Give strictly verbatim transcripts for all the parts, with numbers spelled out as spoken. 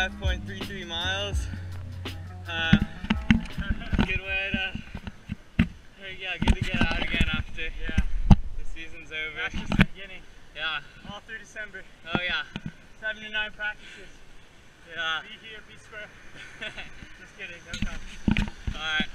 five point three three miles. Uh, good way to, yeah, good to get out again after yeah. the season's over. That's just the beginning. Yeah. All through December. Oh yeah. seventy-nine practices. Yeah. Be here, be square. Just kidding, no problem. Alright.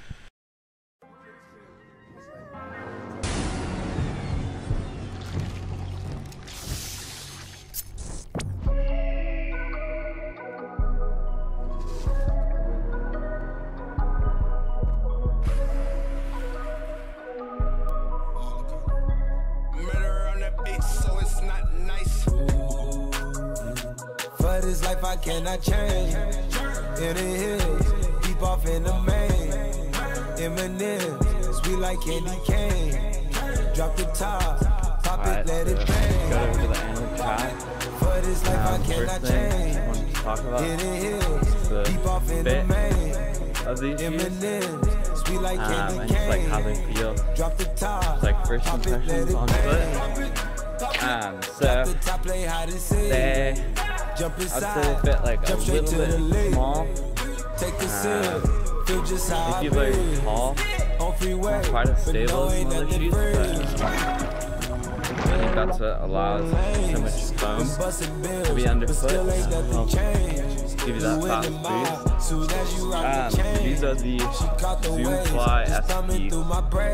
This life I cannot change. In the hills, deep off in the main. Eminem, sweet like candy cane. Drop the top, pop right, it, let so it bang. Go over to the Antler track. For this life Um, I cannot first thing change. I wanted to talk about In the is hills, the deep off in the fit main. of these shoes. Eminem, sweet like Um, candy and just like how they cane. feel. Drop the top, It's like first pop it, let impressions it on bang. foot. Um, Drop so the top, play hide and seek. they, Jump I'd inside, say they fit like a jump straight little to the bit leg. small. Take a Um, sip, feel just how If you I look feel. tall, On freeway, not quite as but stable no, as ain't some other nothing shoes, free. but I think that's what allows so much foam to be underfoot. Helps give you that fast boost. Um, these are the Zoom Fly S P. So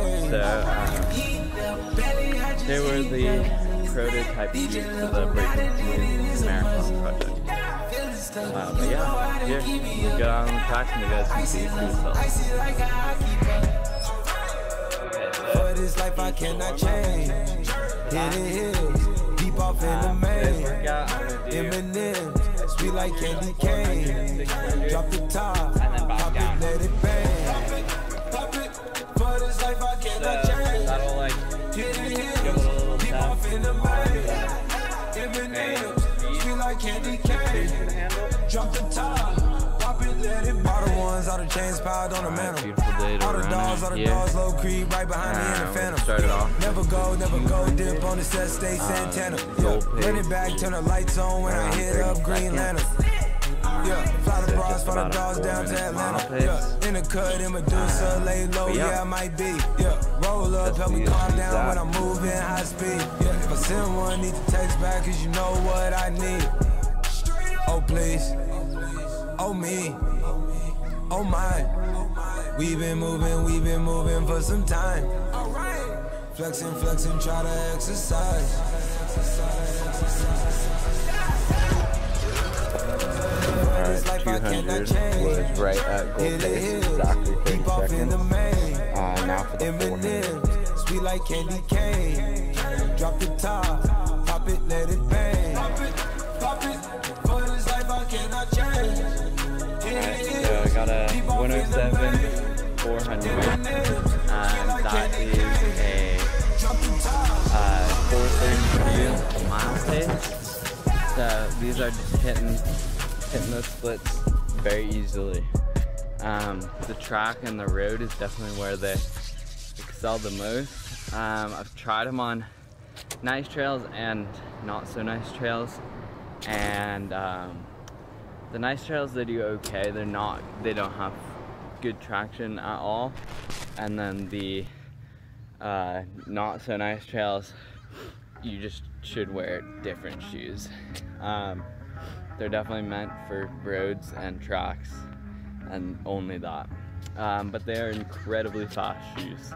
um, they were the prototype shoes for the Breaking Smooth Marathon project. Uh, but yeah, here, we'll get out on the track and you guys can see it for yourselves. For this life I cannot change. Hidden hills, deep off in the Um, main. workout, I'm gonna do Eminem, sweet like candy cane. Drop the top, and then back pop down. it, let it bang. For this life I So cannot change. that'll like Hidden give it a hills, little deep tap off in the on main. the Eminem, sweet like candy cane. handle. Drop the top, pop it, let it bang. All the ones, all the chains piled on the Alright, mantle. beautiful day to All the run dogs, all out the here. dogs, low creep, right behind me in Uh, the we'll phantom. start it off. Never go, never go, dip on the set, stay Um, Santana. gold Yeah, page. run it back, turn the lights on when I Around hit up thirty Green seconds. Lantern. Yeah, fly the So bras, just fly the about a dogs four down to minute mile Atlanta. pace. Yeah, in the cut, in Medusa, lay low, but yeah. yeah, I might be. Yeah, roll up, That's help me the calm use down that. when I'm moving high speed. Yeah, if I send one, need to text back, cause you know what I need. Oh, please. Oh, me. Oh, my. We've been moving, we've been moving for some time. Flexing, flexing, try to exercise. Alright, two hundred was right at goal pace, exactly thirty seconds. Uh, now for the four hundred. Sweet like candy cane. Drop the top, pop it, let it bang. Pop it, pop it, for this life I cannot change. Alright, so I got a one oh seven, four hundred, and that is a uh, four thirty-two mile pace. So these are just hitting, hitting those splits very easily. Um, the track and the road is definitely where they excel the most. Um, I've tried them on nice trails and not so nice trails, and um, the nice trails they do okay. They're not, they don't have good traction at all, and then the uh, not so nice trails, you just should wear different shoes. Um, they're definitely meant for roads and tracks, and only that. Um, but they are incredibly fast shoes.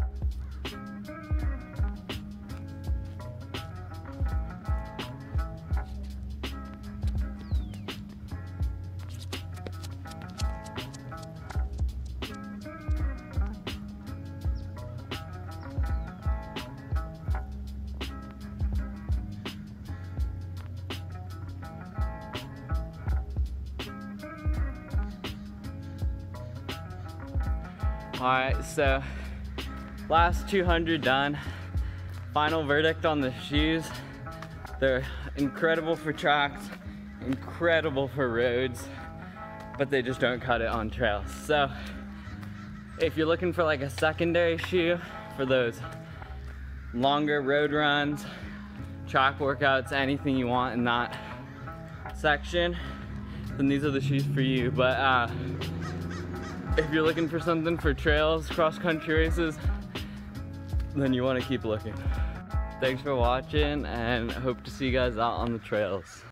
Alright, so last two hundred done. Final verdict on the shoes. They're incredible for tracks, incredible for roads, but they just don't cut it on trails. So if you're looking for like a secondary shoe for those longer road runs, track workouts, anything you want in that section, then these are the shoes for you. But uh, if you're looking for something for trails, cross-country races, then you want to keep looking. Thanks for watching, and hope to see you guys out on the trails.